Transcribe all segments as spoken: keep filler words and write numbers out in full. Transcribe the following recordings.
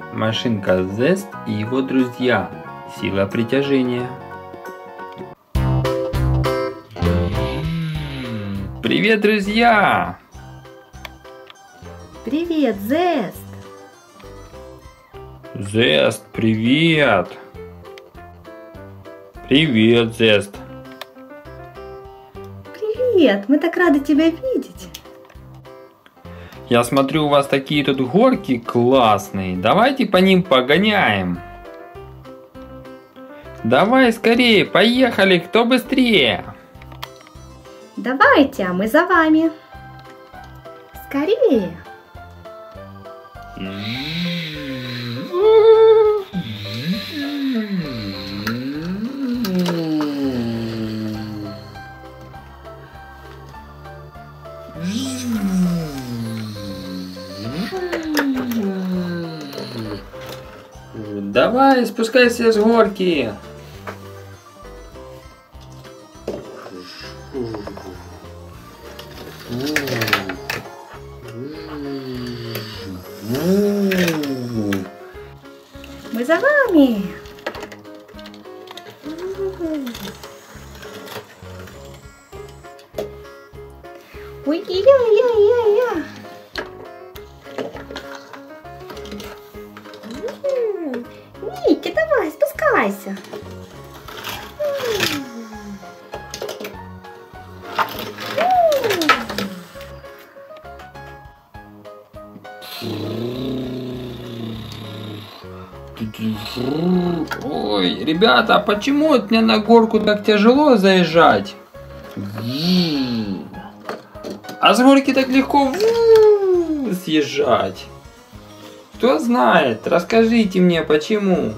Машинка Zest и его друзья. Сила притяжения. Привет, друзья! Привет, Zest! Zest, привет! Привет, Zest! Привет! Мы так рады тебя видеть! Я смотрю, у вас такие тут горки классные. Давайте по ним погоняем. Давай скорее, поехали, кто быстрее? Давайте, а мы за вами. Скорее! Давай, спускайся с горки. Мы за вами. Ой-ой-ой-ой-ой. Ники, давай, спускайся. Ой, ребята, а почему от меня на горку так тяжело заезжать? А с горки так легко съезжать. Кто знает, расскажите мне, почему?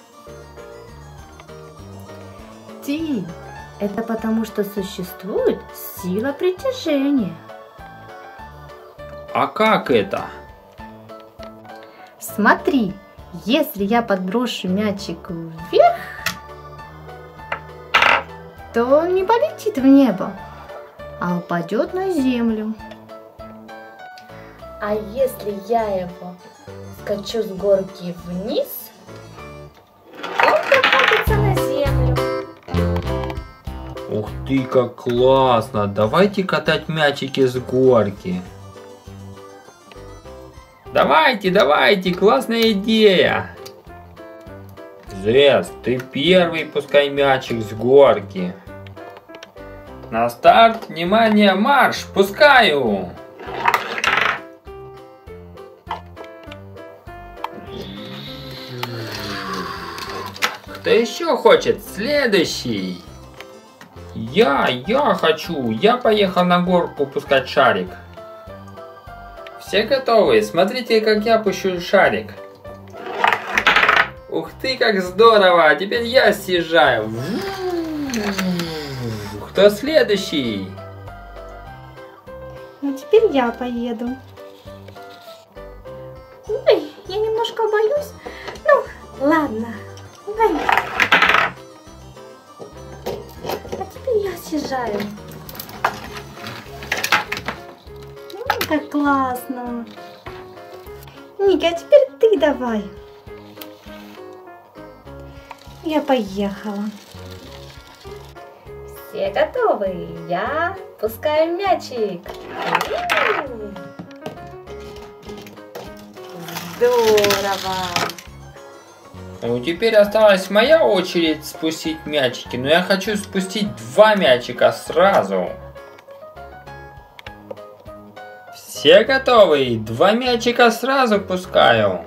Ти, это потому, что существует сила притяжения. А как это? Смотри, если я подброшу мячик вверх, то он не полетит в небо, а упадет на землю. А если я его скачу с горки вниз, он покатится на землю. Ух ты, как классно! Давайте катать мячики с горки. Давайте, давайте, классная идея! Zest, ты первый пускай мячик с горки. На старт, внимание, марш, пускаю! Кто еще хочет? Следующий! Я, я хочу! Я поехал на горку пускать шарик. Все готовы? Смотрите, как я пущу шарик. Ух ты, как здорово! Теперь я съезжаю. Кто следующий? Ну теперь я поеду. Ой, я немножко боюсь. Ну, ладно. Дай. А теперь я съезжаю. М, как классно. Ника, а теперь ты давай. Я поехала. Все готовы? Я пускаю мячик. Здорово! Ну, теперь осталась моя очередь спустить мячики, но я хочу спустить два мячика сразу. Все готовы? Два мячика сразу пускаю.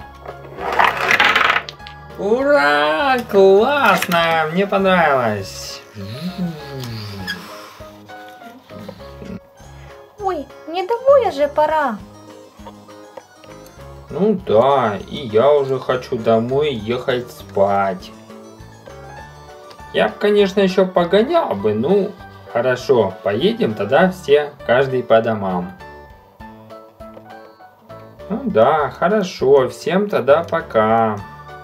Ура! Классно! Мне понравилось. Ой, мне домой уже пора. Ну да, и я уже хочу домой ехать спать. Я бы, конечно, еще погонял бы, ну хорошо, поедем тогда все, каждый по домам. Ну да, хорошо, всем тогда пока.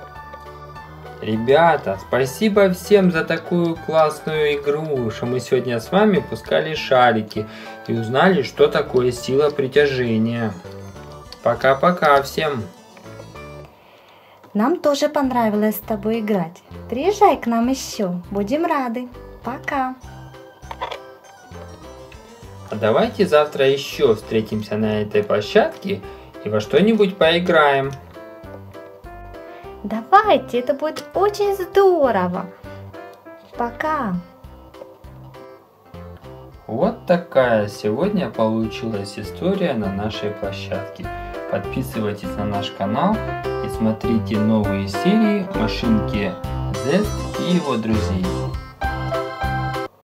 Ребята, спасибо всем за такую классную игру, что мы сегодня с вами пускали шарики и узнали, что такое сила притяжения. Пока-пока всем! Нам тоже понравилось с тобой играть. Приезжай к нам еще. Будем рады. Пока. А давайте завтра еще встретимся на этой площадке и во что-нибудь поиграем. Давайте, это будет очень здорово. Пока. Вот такая сегодня получилась история на нашей площадке. Подписывайтесь на наш канал и смотрите новые серии Машинки Zest и его друзей.